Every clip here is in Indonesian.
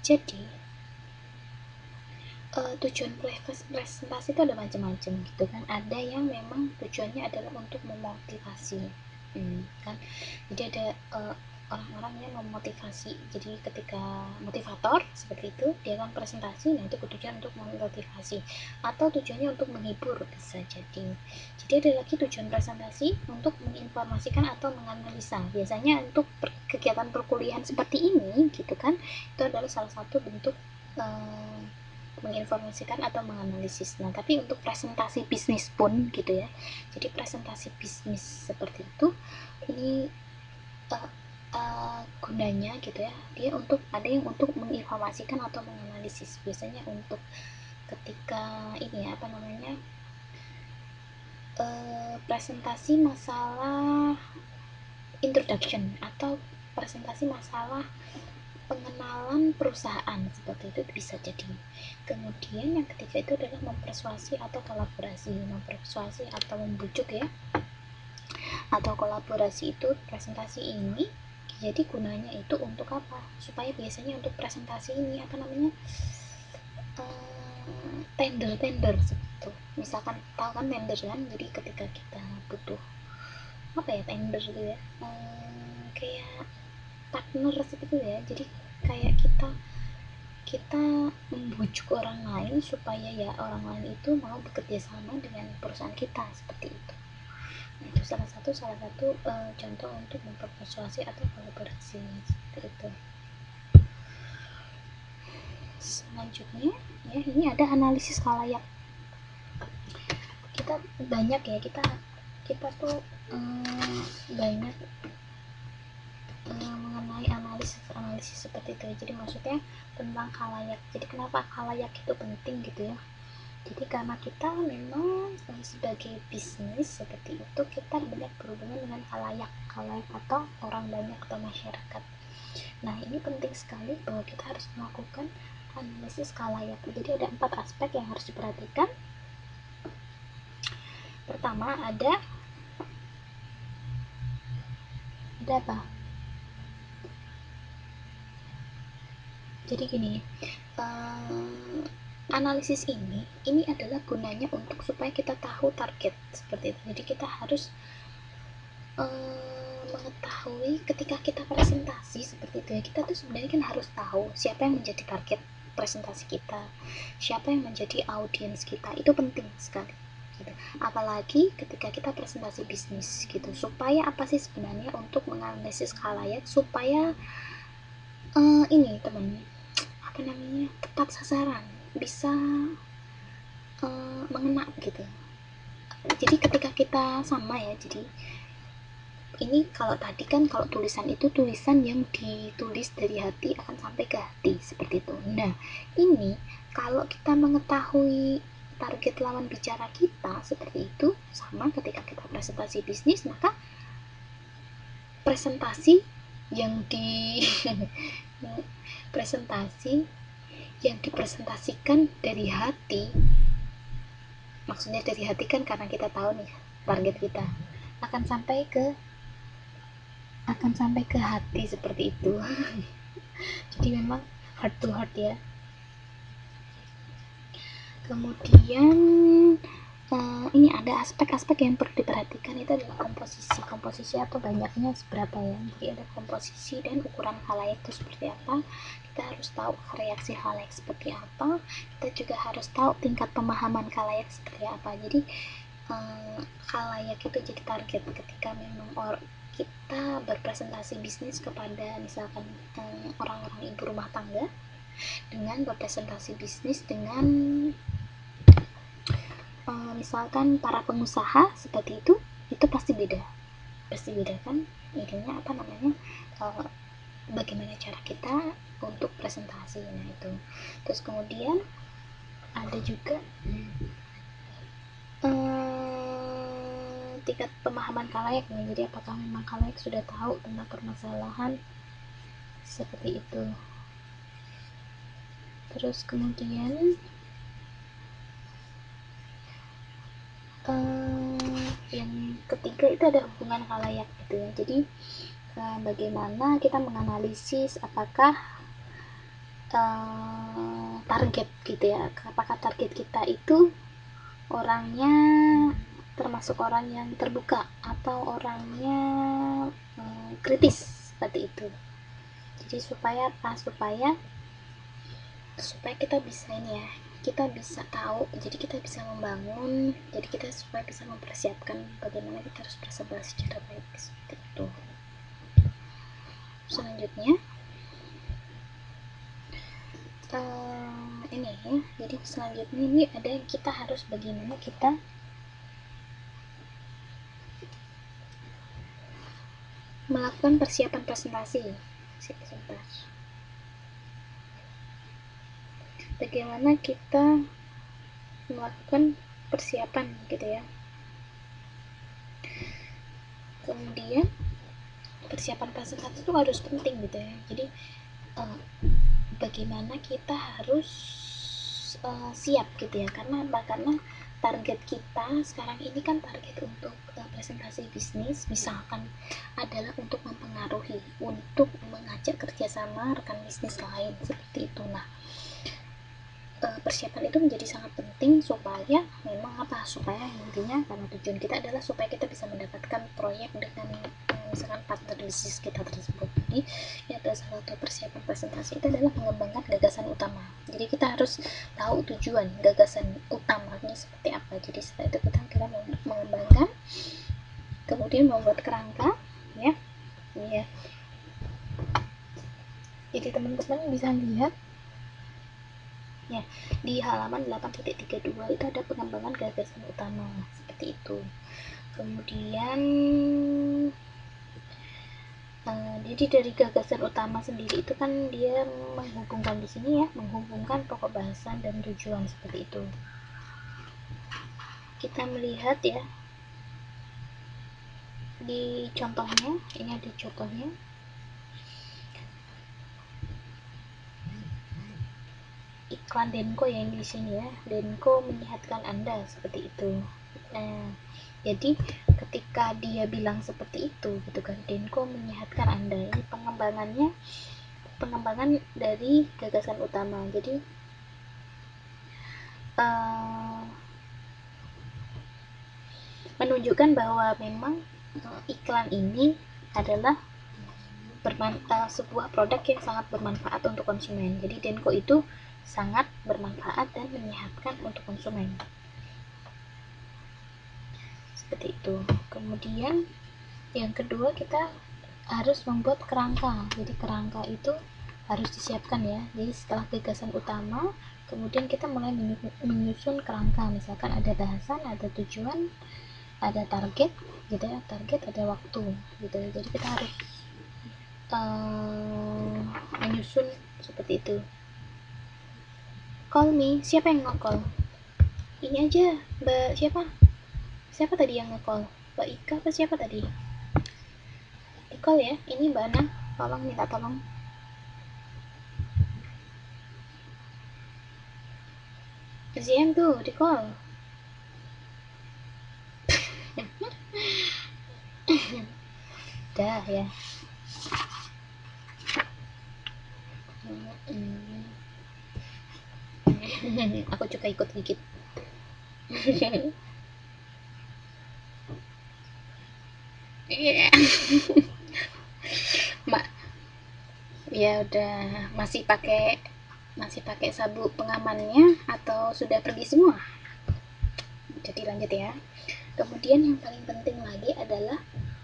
Jadi tujuan presentasi itu ada macam-macam gitu kan. Ada yang memang tujuannya adalah untuk memotivasi, kan. Jadi ada orang-orang yang memotivasi. Jadi ketika motivator seperti itu, dia kan presentasi, nah itu tujuan untuk memotivasi, atau tujuannya untuk menghibur, bisa jadi. Jadi ada lagi tujuan presentasi untuk menginformasikan atau menganalisa. Biasanya untuk kegiatan perkuliahan seperti ini gitu kan, itu adalah salah satu bentuk menginformasikan atau menganalisis. Nah, tapi untuk presentasi bisnis pun gitu ya. Jadi presentasi bisnis seperti itu ini gunanya gitu ya. Dia untuk ada yang untuk menginformasikan atau menganalisis. Biasanya untuk ketika ini ya, apa namanya? Presentasi masalah introduction atau presentasi masalah pengenalan perusahaan, seperti itu bisa jadi. Kemudian yang ketiga itu adalah mempersuasi atau kolaborasi. Mempersuasi atau membujuk ya, atau kolaborasi itu presentasi ini. Jadi gunanya itu untuk apa? Supaya biasanya untuk presentasi ini apa namanya, tender seperti itu. Misalkan tahu kan tender kan, jadi ketika kita butuh apa ya, tender gitu ya, kayak partner seperti itu ya. Jadi kayak kita membujuk orang lain supaya ya orang lain itu mau bekerja sama dengan perusahaan kita, seperti itu. Nah, itu salah satu contoh untuk mempersuasi atau kolaborasi, seperti itu. Selanjutnya ya, ini ada analisis khalayak. Kita banyak ya, kita tuh banyak mengenai analisis seperti itu. Jadi maksudnya tentang khalayak. Jadi kenapa khalayak itu penting gitu ya? Jadi karena kita memang sebagai bisnis seperti itu, kita banyak berhubungan dengan khalayak atau orang banyak atau masyarakat. Nah, ini penting sekali bahwa kita harus melakukan analisis khalayak. Jadi ada 4 aspek yang harus diperhatikan. Pertama ada apa? Jadi gini, analisis ini adalah gunanya untuk supaya kita tahu target, seperti itu. Jadi kita harus mengetahui ketika kita presentasi seperti itu ya, kita tuh sebenarnya kan harus tahu siapa yang menjadi target presentasi kita, siapa yang menjadi audiens kita. Itu penting sekali gitu. Apalagi ketika kita presentasi bisnis gitu, supaya apa sih sebenarnya, untuk menganalisis khalayak supaya ini teman, apa namanya, tepat sasaran, bisa mengena gitu. Jadi ketika kita sama ya, jadi ini kalau tadi kan, kalau tulisan itu tulisan yang ditulis dari hati akan sampai ke hati, seperti itu. Nah, ini kalau kita mengetahui target lawan bicara kita seperti itu, sama ketika kita presentasi bisnis, maka presentasi yang dipresentasikan dari hati, maksudnya dari hati kan karena kita tahu nih target kita, akan sampai ke hati, seperti itu. Jadi memang heart to heart ya. Kemudian ini ada aspek-aspek yang perlu diperhatikan, itu adalah komposisi atau banyaknya seberapa ya. Jadi ada komposisi dan ukuran khalayak itu seperti apa. Kita harus tahu reaksi khalayak seperti apa. Kita juga harus tahu tingkat pemahaman khalayak seperti apa. Jadi khalayak itu jadi target ketika memang kita berpresentasi bisnis kepada misalkan orang-orang ibu rumah tangga, dengan berpresentasi bisnis dengan misalkan para pengusaha seperti itu pasti beda kan. Intinya apa namanya, bagaimana cara kita untuk presentasi. Nah itu. Terus kemudian ada juga tingkat pemahaman khalayak nih. Jadi apakah memang khalayak sudah tahu tentang permasalahan seperti itu. Terus kemudian yang ketiga itu ada hubungan khalayak gitu ya. Jadi bagaimana kita menganalisis apakah target gitu ya, apakah target kita itu orangnya termasuk orang yang terbuka atau orangnya kritis seperti itu. Jadi supaya apa, supaya kita bisa ini ya, kita bisa tahu, jadi kita bisa membangun, jadi kita supaya bisa mempersiapkan bagaimana kita harus presentasi secara baik seperti itu. Selanjutnya ini ya, jadi selanjutnya ini ada yang kita harus bagaimana kita melakukan persiapan presentasi. Sebentar. Bagaimana kita melakukan persiapan gitu ya. Kemudian persiapan presentasi itu harus penting gitu ya. Jadi bagaimana kita harus siap gitu ya, karena target kita sekarang ini kan target untuk presentasi bisnis misalkan adalah untuk mempengaruhi, untuk mengajak kerjasama rekan bisnis lain seperti itu. Nah, persiapan itu menjadi sangat penting supaya memang apa, supaya intinya karena tujuan kita adalah supaya kita bisa mendapatkan proyek dengan misalkan partner bisnis kita tersebut. Jadi ini adalah salah satu persiapan presentasi itu adalah mengembangkan gagasan utama. Jadi kita harus tahu tujuan gagasan utamanya seperti apa. Jadi setelah itu kita akan mengembangkan, kemudian membuat kerangka ya. Ini ya. Jadi teman-teman bisa lihat ya, di halaman 8.32 itu ada pengembangan gagasan utama seperti itu. Kemudian jadi dari gagasan utama sendiri itu kan dia menghubungkan di sini ya, menghubungkan pokok bahasan dan tujuan seperti itu. Kita melihat ya di contohnya, ini ada contohnya. Iklan Denko ya ini di sini ya, Denko menyehatkan Anda seperti itu. Nah, jadi ketika dia bilang seperti itu gitu kan, Denko menyehatkan Anda, ini pengembangan dari gagasan utama. Jadi menunjukkan bahwa memang iklan ini adalah sebuah produk yang sangat bermanfaat untuk konsumen. Jadi Denko itu sangat bermanfaat dan menyehatkan untuk konsumen. Seperti itu. Kemudian yang kedua, kita harus membuat kerangka. Jadi kerangka itu harus disiapkan ya. Jadi setelah gagasan utama, kemudian kita mulai menyusun kerangka. Misalkan ada bahasan, ada tujuan, ada target gitu ya, target, ada waktu gitu ya. Jadi kita harus menyusun seperti itu. Call me, siapa yang nge-call? Ini aja, Mbak siapa tadi yang nge-call? Mbak Ika apa siapa tadi? Di-call ya, ini Mbak Ana, tolong minta tolong. ZM tuh, di-call. Dah ya. Aku juga ikut gigit. Mbak, ya udah masih pakai sabuk pengamannya atau sudah pergi semua? Jadi lanjut ya. Kemudian yang paling penting lagi adalah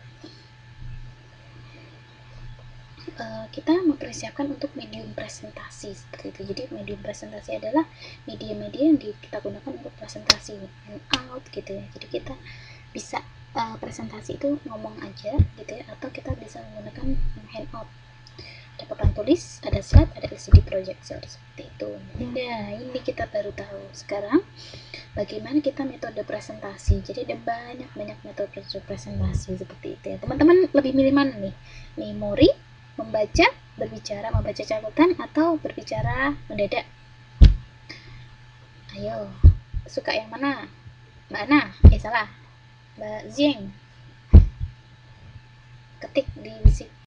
kita mempersiapkan untuk medium presentasi seperti itu. Jadi medium presentasi adalah media-media yang kita gunakan untuk presentasi, handout gitu ya. Jadi kita bisa presentasi itu ngomong aja gitu ya, atau kita bisa menggunakan handout. Ada papan tulis, ada slide, ada LCD projector seperti itu. Nah, ini kita baru tahu sekarang bagaimana kita metode presentasi. Jadi ada banyak metode presentasi seperti itu ya. Teman-teman lebih milih mana nih? Memori, membaca, berbicara, membaca catatan, atau berbicara mendadak? Ayo, suka yang mana? Mbak Ana? Salah. Mbak Zeng. Ketik di